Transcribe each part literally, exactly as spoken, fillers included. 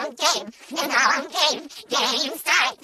I'm game, you know I'm game, game start.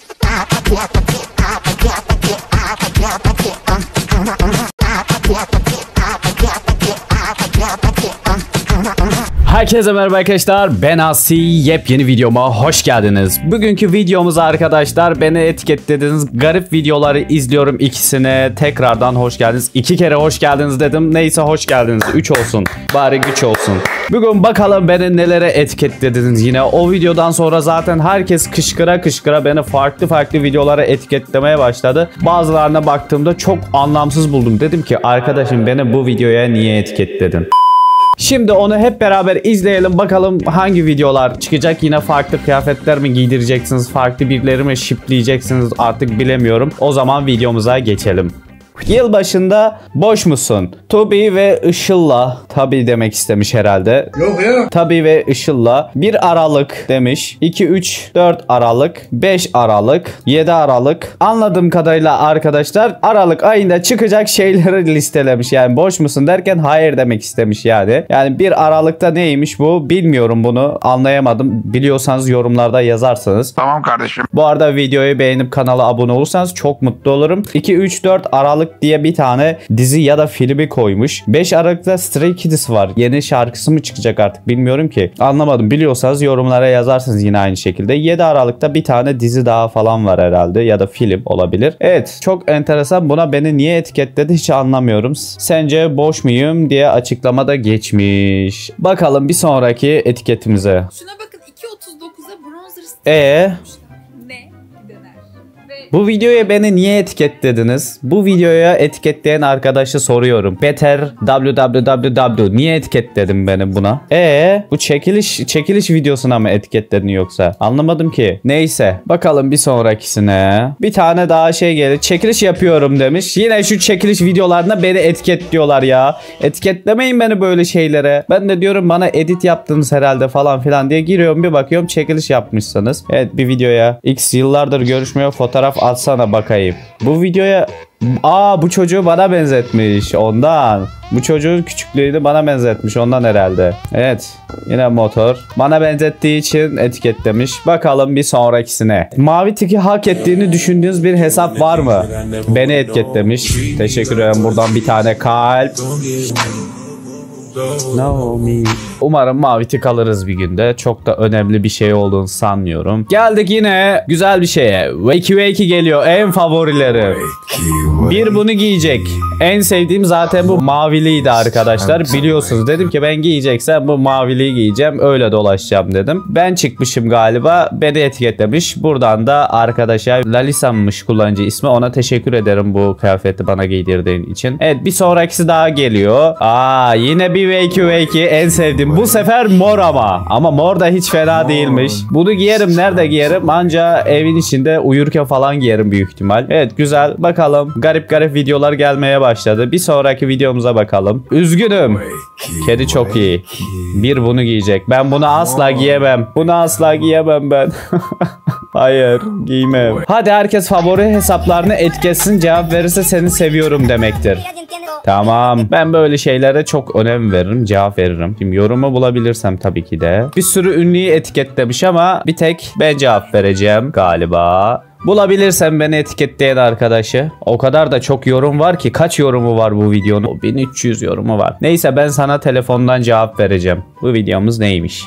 Herkese merhaba arkadaşlar, ben Asi, yepyeni videoma hoş geldiniz. Bugünkü videomuz arkadaşlar, beni etiketlediğiniz garip videoları izliyorum ikisine. Tekrardan hoş geldiniz. İki kere hoş geldiniz dedim. Neyse, hoş geldiniz. Üç olsun. Bari güç olsun. Bugün bakalım beni nelere etiketlediniz yine. O videodan sonra zaten herkes kışkıra kışkıra beni farklı farklı videolara etiketlemeye başladı. Bazılarına baktığımda çok anlamsız buldum. Dedim ki arkadaşım, beni bu videoya niye etiketledin? Şimdi onu hep beraber izleyelim, bakalım hangi videolar çıkacak. Yine farklı kıyafetler mi giydireceksiniz, farklı birileri mi şipleyeceksiniz, artık bilemiyorum. O zaman videomuza geçelim. Yılbaşında boş musun? Tobi ve Işıl'la, tabi demek istemiş herhalde. Yok ya. Tabi ve Işıl'la bir Aralık demiş. iki, üç, dört Aralık, beş Aralık, yedi Aralık. Anladığım kadarıyla arkadaşlar Aralık ayında çıkacak şeyleri listelemiş. Yani boş musun derken hayır demek istemiş yani. Yani bir Aralık'ta neymiş bu bilmiyorum, bunu anlayamadım. Biliyorsanız yorumlarda yazarsanız. Tamam kardeşim. Bu arada videoyu beğenip kanala abone olursanız çok mutlu olurum. iki, üç, dört Aralık diye bir tane dizi ya da filmi koymuş. beş Aralık'ta Stray Kids var. Yeni şarkısı mı çıkacak artık bilmiyorum ki. Anlamadım. Biliyorsanız yorumlara yazarsınız yine aynı şekilde. yedi Aralık'ta bir tane dizi daha falan var herhalde ya da film olabilir. Evet, çok enteresan. Buna beni niye etiketledi hiç anlamıyorum. Sence boş muyum diye açıklamada geçmiş. Bakalım bir sonraki etiketimize. Şuna bakın, iki otuz dokuza bronzer Ee? ne döner. Ve Bu videoya beni niye etiketlediniz? Bu videoya etiketleyen arkadaşa soruyorum. Beter www niye etiketledin beni buna? Ee, bu çekiliş çekiliş videosuna mı etiketledin yoksa? Anlamadım ki. Neyse, bakalım bir sonrakisine. Bir tane daha şey geldi. Çekiliş yapıyorum demiş. Yine şu çekiliş videolarına beni etiketliyorlar ya. Etiketlemeyin beni böyle şeylere. Ben de diyorum bana edit yaptınız herhalde falan filan diye giriyorum, bir bakıyorum çekiliş yapmışsınız. Evet, bir videoya X yıllardır görüşmüyor, fotoğraf atsana bakayım. Bu videoya aa bu çocuğu bana benzetmiş ondan. Bu çocuğun küçüklüğünü bana benzetmiş ondan herhalde. Evet, yine motor. Bana benzettiği için etiketlemiş. Bakalım bir sonrakisine. Mavi tiki hak ettiğini düşündüğünüz bir hesap var mı? Beni etiketlemiş. Teşekkür ederim. Buradan bir tane kalp. Naomi. Umarım mavi tik alırız bir günde. Çok da önemli bir şey olduğunu sanmıyorum. Geldik yine güzel bir şeye. Wakey Wakey geliyor. En favorileri. Bir bunu giyecek. En sevdiğim zaten bu maviliydi arkadaşlar. Biliyorsunuz, dedim ki ben giyeceksem bu maviliği giyeceğim. Öyle dolaşacağım dedim. Ben çıkmışım galiba. Beni etiketlemiş. Buradan da arkadaşa Lalisa'mış kullanıcı ismi. Ona teşekkür ederim bu kıyafeti bana giydirdiğin için. Evet, bir sonrakisi daha geliyor. Aa, yine bir Wakey Wakey en sevdiğim. Bu sefer mor ama. Ama mor da hiç fena değilmiş. Bunu giyerim. Nerede giyerim? Anca evin içinde uyurken falan giyerim büyük ihtimal. Evet, güzel. Bakalım. Garip garip videolar gelmeye başladı. Bir sonraki videomuza bakalım. Üzgünüm. Kedi çok iyi. Bir bunu giyecek. Ben bunu asla giyemem. Bunu asla giyemem ben. Hayır, giymem. Hadi herkes favori hesaplarını etiketsin. Cevap verirse seni seviyorum demektir. Tamam. Ben böyle şeylere çok önem veririm. Cevap veririm. Şimdi yorumu bulabilirsem tabii ki de. Bir sürü ünlüyü etiketlemiş ama bir tek ben cevap vereceğim galiba. Bulabilirsem beni etiketleyen arkadaşı. O kadar da çok yorum var ki. Kaç yorumu var bu videonun? bin üç yüz yorumu var. Neyse, ben sana telefondan cevap vereceğim. Bu videomuz neymiş?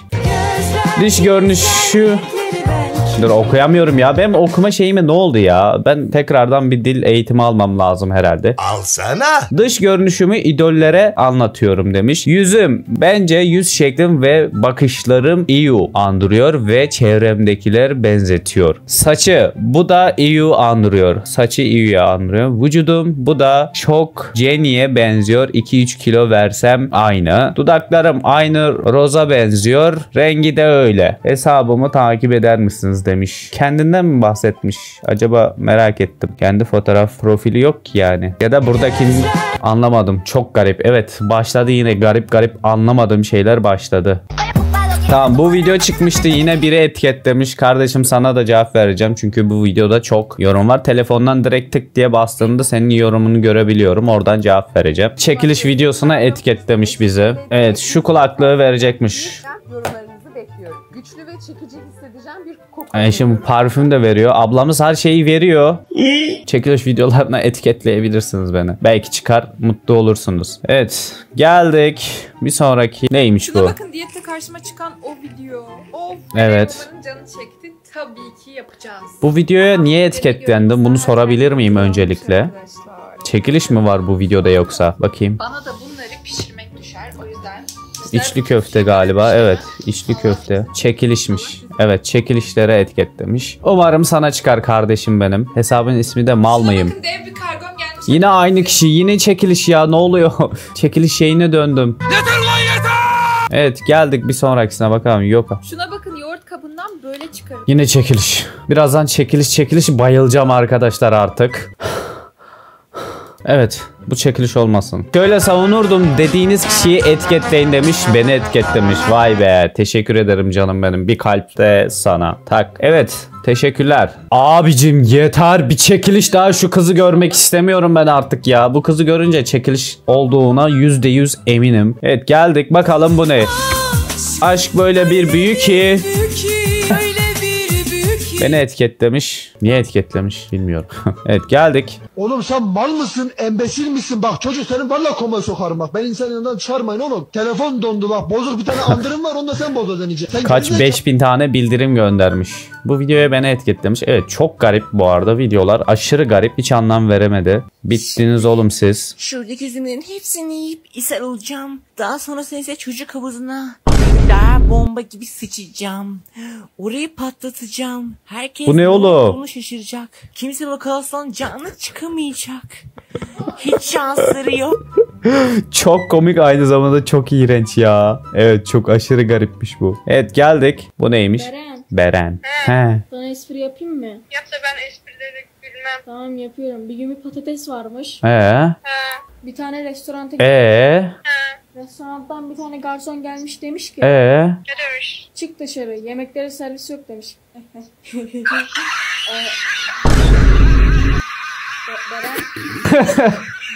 Dış görünüşü... Dur, okuyamıyorum ya. Benim okuma şeyime ne oldu ya? Ben tekrardan bir dil eğitimi almam lazım herhalde. Alsana. Dış görünüşümü idollere anlatıyorum demiş. Yüzüm. Bence yüz şeklim ve bakışlarım E U andırıyor ve çevremdekiler benzetiyor. Saçı. Bu da E U andırıyor. Saçı E U'ya andırıyor. Vücudum. Bu da çok Jenny'e benziyor. iki üç kilo versem aynı. Dudaklarım aynı Rosa benziyor. Rengi de öyle. Hesabımı takip eder misiniz demiş. Kendinden mi bahsetmiş? Acaba merak ettim. Kendi fotoğraf profili yok ki yani. Ya da buradaki anlamadım. Çok garip. Evet, başladı yine garip garip anlamadığım şeyler başladı. Tamam, bu video çıkmıştı, yine biri etiketlemiş. Kardeşim, sana da cevap vereceğim çünkü bu videoda çok yorum var. Telefondan direkt tık diye bastığımda senin yorumunu görebiliyorum. Oradan cevap vereceğim. Çekiliş videosuna etiketlemiş bizi. Evet, şu kulaklığı verecekmiş. yorumlarınızı bekliyorum. diyor. Güçlü ve çekici hissedeceğim bir koku. Yani şimdi veriyorum. parfüm de veriyor. Ablamız her şeyi veriyor. Çekiliş videolarına etiketleyebilirsiniz beni. Belki çıkar, mutlu olursunuz. Evet, geldik. Bir sonraki neymiş Şuna bu? bakın, diyette karşıma çıkan o video. Of. Evet. Onların canı çekti. Tabii ki yapacağız. Bu videoya niye etiketlendim? Bunu sorabilir miyim öncelikle? Arkadaşlar. Çekiliş mi var bu videoda yoksa? Bakayım. Bana da bunları pişirmek düşer. O yüzden sizler İçli bu köfte pişirme galiba. işini Evet, içli köfte. Çekilişmiş. Evet, çekilişlere etiketlemiş. Umarım sana çıkar kardeşim benim. Hesabın ismi de mal Şuna mıyım? bakın, dev bir kargom gelmiş. Yine aynı kişi. Yine çekiliş ya. Ne oluyor? Çekiliş şeyine döndüm. Yeter lan yeter! Evet, geldik bir sonrakisine bakalım. Yok. Şuna bakın, yoğurt kabından böyle çıkarım. Yine çekiliş. Birazdan çekiliş çekiliş bayılacağım arkadaşlar artık. Evet, bu çekiliş olmasın. Şöyle savunurdum dediğiniz kişiyi etiketleyin demiş, beni etiketlemiş. Vay be, teşekkür ederim canım benim. Bir kalp de sana. Tak. Evet, teşekkürler. Abicim yeter, bir çekiliş daha, şu kızı görmek istemiyorum ben artık ya. Bu kızı görünce çekiliş olduğuna yüzde yüz eminim. Evet, geldik bakalım bu ne? Aşk böyle bir büyü ki. Beni etiketlemiş. Niye etiketlemiş bilmiyorum. Evet, geldik. Oğlum sen mal mısın, embesil misin? Bak çocuk senin valla komaya sokarım bak. Ben insan yanından çağırmayın oğlum. Telefon dondu bak. Bozuk bir tane andırım var, onu da sen bozacaksın iyice. Sen Kaç gerizekalı- beş bin tane bildirim göndermiş. Bu videoya beni etiketlemiş. Evet, çok garip bu arada videolar. Aşırı garip. Hiç anlam veremedi. Bittiniz oğlum siz. Şuradaki üzümlerin hepsini yiyip ishal olacağım. Daha sonrasında ise çocuk havuzuna daha bomba gibi sıçacağım. Orayı patlatacağım. Herkes Bu ne oğlum? Onu şaşıracak. Kimse bakarsan canı çıkamayacak. Hiç şansları yok. Çok komik, aynı zamanda çok iğrenç ya. Evet, çok aşırı garipmiş bu. Evet, geldik. Bu neymiş? Beren, Beren. He. sana espri yapayım mı? Yap da ben esprileri bilmem. Tamam, yapıyorum. Bir gün bir patates varmış. Ee. Bir tane restoranta Ee. Restorandan bir tane garson gelmiş, demiş ki Ee. Ne demiş? çık dışarı, yemeklere servis yok demiş. Ee, Beren,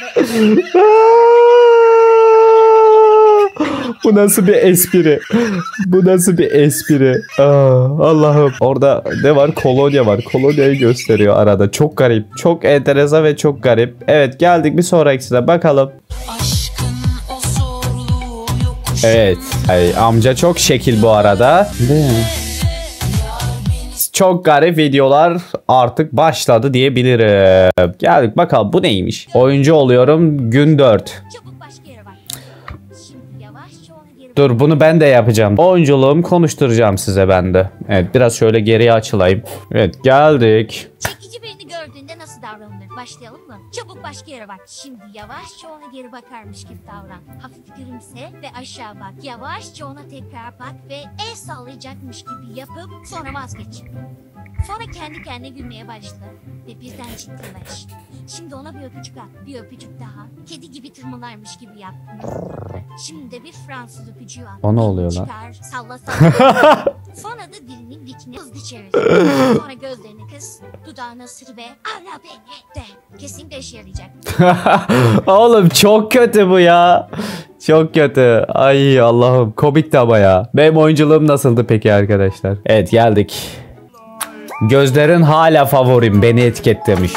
Bu nasıl bir espri? Bu nasıl bir espri? Aa, Allah'ım. Orada ne var? Kolonya var. Kolonyayı gösteriyor arada. Çok garip. Çok enteresan ve çok garip. Evet, geldik bir sonrakisine bakalım. Evet. Ay, amca çok şekil bu arada. Değil mi? Çok garip videolar artık başladı diyebilirim. Geldik bakalım bu neymiş? Oyuncu oluyorum gün dört. Çabuk başka yere bak. Şimdi yavaşça onu geri Dur, bunu ben de yapacağım. Oyunculuğumu konuşturacağım size ben de. Evet, biraz şöyle geriye açılayım. Evet, geldik. Çekici birini gördüğünde nasıl davranılır? Başlayalım mı? Çabuk başka yere bak. Şimdi yavaşça ona geri bakarmış gibi davran. Hafif gülümse ve aşağı bak. Yavaşça ona tekrar bak ve el sallayacakmış gibi yapıp sonra vazgeç. Sonra kendi kendine gülmeye başla ve birden ciddileş. Şimdi ona bir öpücük at. Bir öpücük daha. Kedi gibi tırmalarmış gibi yap. Şimdi de bir Fransız öpücüğü at. O ne oluyor lan? Çıkar, salla salla. Sonra da dilinin dikine hızlı çevir. Sonra gözlerini kıs, dudağını ısır ve ara beni de. Kesinlikle işe yarayacak. Oğlum çok kötü bu ya. Çok kötü. Ay Allah'ım, komikti ama ya. Benim oyunculuğum nasıldı peki arkadaşlar? Evet, geldik. Gözlerin hala favorim, beni etiketlemiş.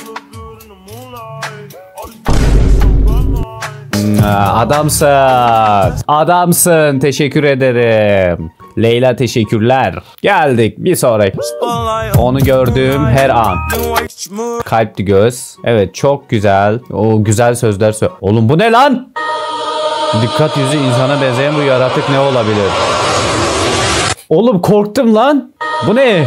Hmm, Adamsın. Adamsın. Teşekkür ederim. Leyla teşekkürler. Geldik bir sonraki. Onu gördüğüm her an. Kalpli göz. Evet, çok güzel. O güzel sözler söyle. Oğlum bu ne lan? Dikkat yüzü insana benzeyen bu yaratık ne olabilir? Oğlum korktum lan. Bu ne?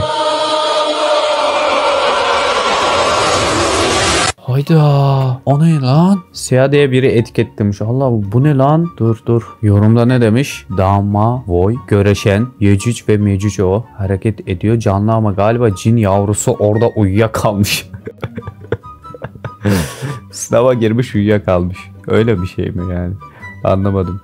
Hayda. O ne lan? Siyah diye biri etiketlemiş. Allah, bu ne lan? Dur dur. Yorumda ne demiş? Dama, voy, göreşen, Yecüc ve Mecüc o. Hareket ediyor canlı ama galiba cin yavrusu orada uyuyakalmış. Sınava girmiş uyuyakalmış. Öyle bir şey mi yani? Anlamadım.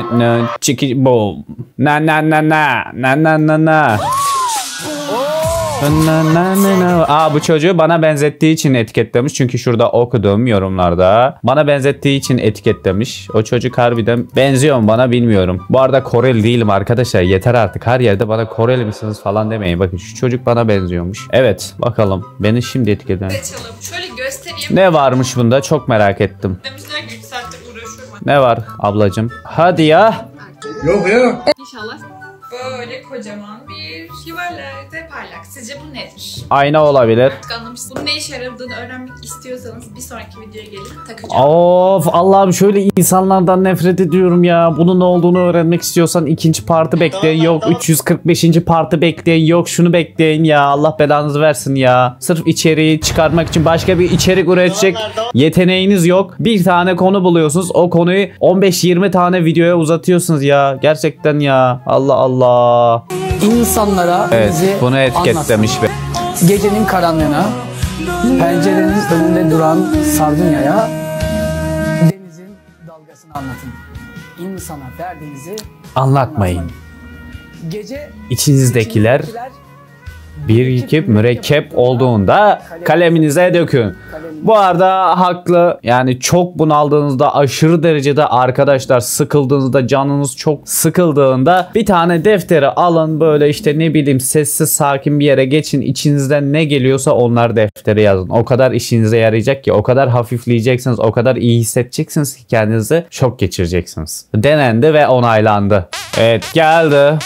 Çiki boom. Na na na na. Na na na na. Aa, bu çocuğu bana benzettiği için etiketlemiş. Çünkü şurada okudum yorumlarda. Bana benzettiği için etiketlemiş. O çocuk harbiden benziyor mu bana bilmiyorum. Bu arada Koreli değilim arkadaşlar. Yeter artık. Her yerde bana Koreli misiniz falan demeyin. Bakın şu çocuk bana benziyormuş. Evet bakalım. Beni şimdi etiketlemiş. Açalım. Şöyle göstereyim. Ne varmış bunda? Çok merak ettim. Demişler ki üç saattir uğraşıyorum. Ne var ablacığım? Hadi ya. İnşallah böyle kocaman bir yuvarlarda parlak. Sizce bu nedir? Ayna olabilir. Artık anlamışsınız. Bunun ne işe yaradığını öğrenmek istiyorsanız bir sonraki videoya gelin, takacağım. Of Allah'ım, şöyle insanlardan nefret ediyorum ya. Bunun ne olduğunu öğrenmek istiyorsan ikinci partı bekleyin, yok üç yüz kırk beşinci partı bekleyin, yok şunu bekleyin ya. Allah belanızı versin ya. Sırf içeriği çıkarmak için başka bir içerik üretecek yeteneğiniz yok. Bir tane konu buluyorsunuz. O konuyu on beş yirmi tane videoya uzatıyorsunuz ya. Gerçekten ya. Allah Allah. İnsanlara Evet, bizi bunu etiketlemiş be. gecenin karanlığına, pencerenin önünde duran sardunyaya, denizin dalgasını anlatın. İnsana derdinizi Anlatmayın. Gece İçinizdekiler birikip mürekkep olduğunda kaleminize dökün. Bu arada haklı. Yani çok bunaldığınızda, aşırı derecede arkadaşlar sıkıldığınızda, canınız çok sıkıldığında bir tane defteri alın, böyle işte ne bileyim sessiz sakin bir yere geçin, içinizden ne geliyorsa onlar deftere yazın. O kadar işinize yarayacak ki, o kadar hafifleyeceksiniz, o kadar iyi hissedeceksiniz ki kendinizi, şok geçireceksiniz. Denendi ve onaylandı. Evet, geldi.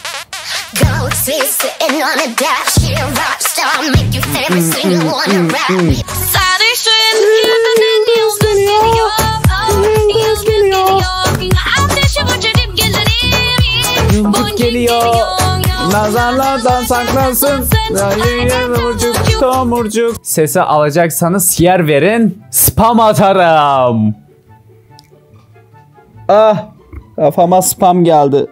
Geliyor. Nazarlardan saklansın. Tomurcuk, tomurcuk. Sesi alacaksanız yer verin. Spam atarım. Ah, kafama spam geldi.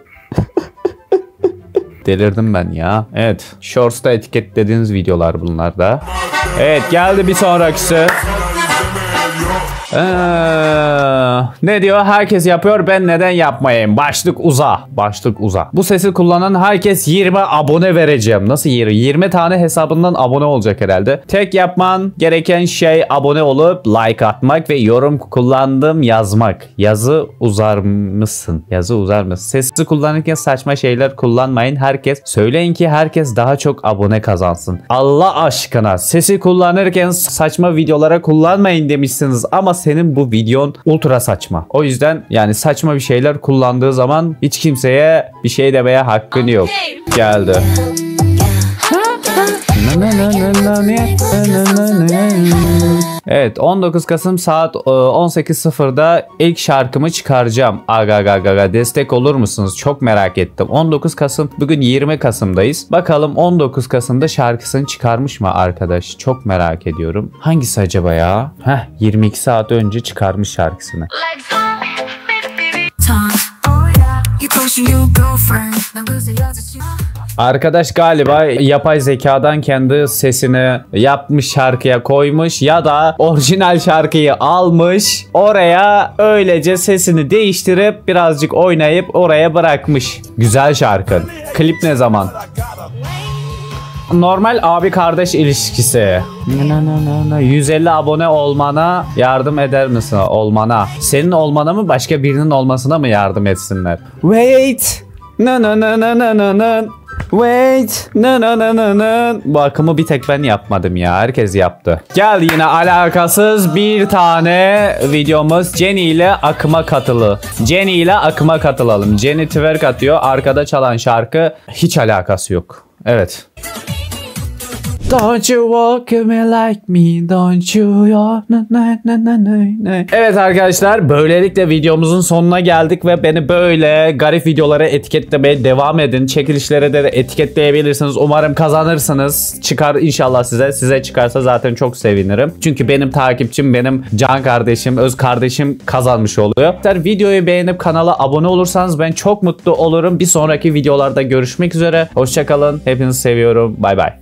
Delirdim ben ya. Evet. Shorts'ta etiketlediğiniz videolar bunlar da. Evet, geldi bir sonrakisi. Ee, ne diyor? Herkes yapıyor, ben neden yapmayayım? Başlık uza. Başlık uza. Bu sesi kullanan herkes yirmi abone vereceğim. Nasıl yirmi? yirmi tane hesabından abone olacak herhalde. Tek yapman gereken şey abone olup like atmak ve yorum kullandım yazmak. Yazı uzar mısın? Yazı uzar mısın? Sesi kullanırken saçma şeyler kullanmayın. Herkes söyleyin ki herkes daha çok abone kazansın. Allah aşkına sesi kullanırken saçma videolara kullanmayın demişsiniz ama senin bu videon ultra saçma. O yüzden yani saçma bir şeyler kullandığı zaman hiç kimseye bir şey demeye hakkın yok. Geldi. Evet, on dokuz Kasım saat on sekiz sıfırda ilk şarkımı çıkaracağım. Aga aga aga, destek olur musunuz? Çok merak ettim. on dokuz Kasım, bugün yirmi Kasım'dayız. Bakalım on dokuz Kasım'da şarkısını çıkarmış mı arkadaş? Çok merak ediyorum. Hangisi acaba ya? Heh, yirmi iki saat önce çıkarmış şarkısını. Arkadaş galiba yapay zekadan kendi sesini yapmış, şarkıya koymuş ya da orijinal şarkıyı almış, oraya öylece sesini değiştirip birazcık oynayıp oraya bırakmış. Güzel şarkı. Klip ne zaman? Normal abi kardeş ilişkisi. yüz elli abone olmana yardım eder misin? Olmana. Senin olmana mı, başka birinin olmasına mı yardım etsinler? Wait. No no no no no no no. Wait. No no no no no. Bu akımı bir tek ben yapmadım ya. Herkes yaptı. Gel yine alakasız bir tane videomuz. Jenny ile akıma katılı. Jenny ile akıma katılalım. Jenny twerk atıyor. Arkada çalan şarkı hiç alakası yok. Evet. Don't you walk me like me, don't you? Evet arkadaşlar, böylelikle videomuzun sonuna geldik ve beni böyle garip videolara etiketlemeye devam edin. Çekilişlere de etiketleyebilirsiniz. Umarım kazanırsınız. Çıkar inşallah size. Size çıkarsa zaten çok sevinirim. Çünkü benim takipçim, benim can kardeşim, öz kardeşim kazanmış oluyor. Videoyu beğenip kanala abone olursanız ben çok mutlu olurum. Bir sonraki videolarda görüşmek üzere. Hoşça kalın. Hepinizi seviyorum. Bay bay.